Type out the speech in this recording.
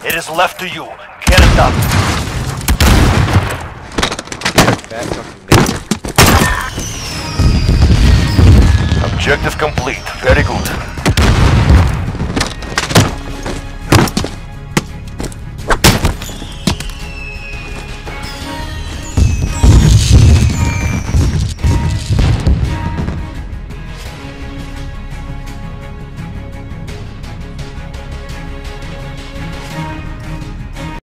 It is left to you. Get it done. Fat fucking nigger. Objective complete. Very good.